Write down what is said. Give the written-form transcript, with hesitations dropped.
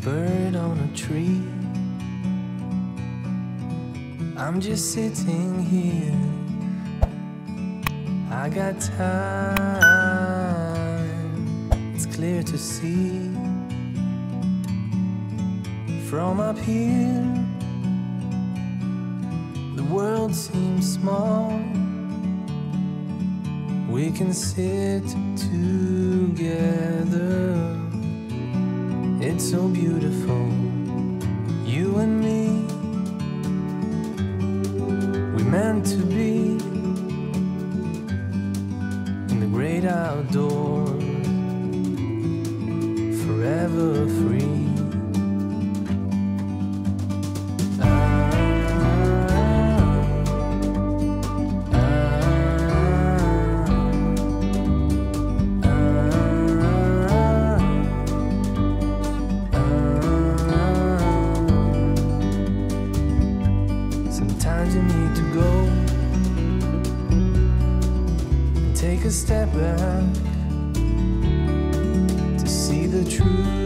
bird on a tree. I'm just sitting here, I got time. It's clear to see from up here, the world seems small. We can sit together. It's so beautiful, you and me. We meant to be in the great outdoors, forever free. Sometimes you need to go and take a step back to see the truth.